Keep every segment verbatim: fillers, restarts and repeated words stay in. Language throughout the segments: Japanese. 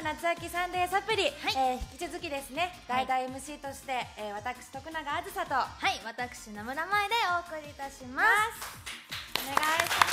夏秋サンデーサプリ、えー、引き続きですね、代打 エムシー として、えー、私徳永あずさと、 はい、私野村舞でお送りいたします。 お願いします。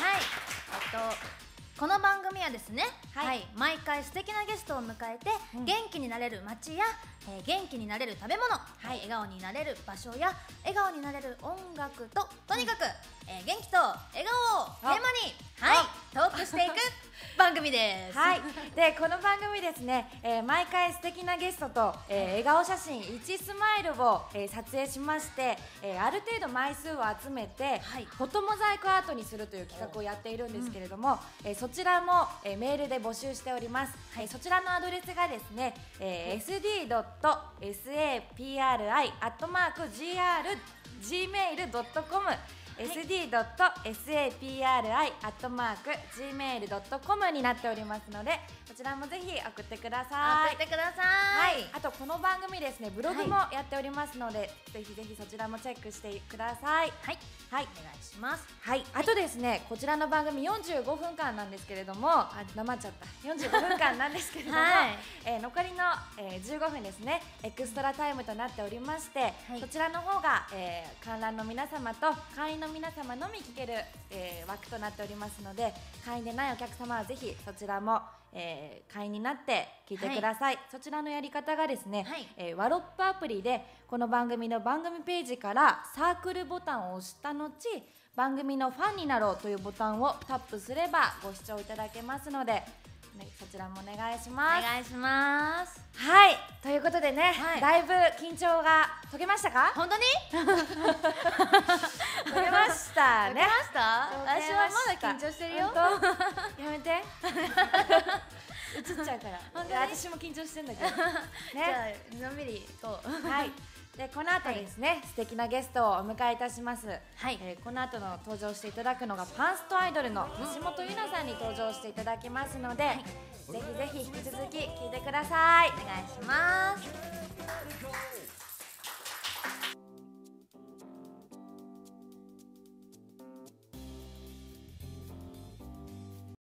はい、えっとこの番組はですね、 はいはい、毎回素敵なゲストを迎えて、 うん、 元気になれる街や、えー、元気になれる食べ物、はい、笑顔になれる場所や笑顔になれる音楽ととにかく、うん、えー、元気と笑顔をテーマに、はい、トークしていく番組です。 はい、でこの番組ですね、えー、毎回素敵なゲストと、えー、笑顔写真いちスマイルを、えー、撮影しまして、えー、ある程度枚数を集めて、はい、フォトモザイクアートにするという企画をやっているんですけれども、うん、えー、そちらも、えー、メールで募集しております。はい、えー、そちらのアドレスがですね、えー、エスディードットサプリ アットマーク ジーアールジーメールドットコムエスディードットサプリ アットマーク ジーメールドットコム になっておりますので、こちらもぜひ送ってください。 送ってください。 はい、あとこの番組ですね、ブログもやっておりますので、はい、ぜひぜひそちらもチェックしてください。 はい、はい、お願いします。 はい、あとですね、こちらの番組よんじゅうごふんかんなんですけれども、あ、黙っちゃった、よんじゅうごふんかんなんですけれども、はい、えー、残りの、えー、じゅうごふんですね、エクストラタイムとなっておりまして、はい、そちらの方が、えー、観覧の皆様と会員の皆様のみ聞ける、えー、枠となっておりますので、会員でないお客様はぜひそちらも、えー、会員になって聞いてください。はい、そちらのやり方がですね、はい、えー、ワロップアプリでこの番組の番組ページからサークルボタンを押した後、番組のファンになろうというボタンをタップすればご視聴いただけますので、ね、そちらもお願いします。 お願いします。 はい、ということでね、はい、だいぶ緊張が解けましたか？ 本当に解けましたね。 解けました？私はまだ緊張してるよ。 やめて映っちゃうから私も緊張してんだけど、ね、 じゃあのんびりとはい。でこの後ですね、はい、素敵なゲストをお迎えいたします。はい、えー、この後の登場していただくのがパンストアイドルの橋本優奈さんに登場していただきますので、はい、ぜひぜひ引き続き聞いてください。 お願いします。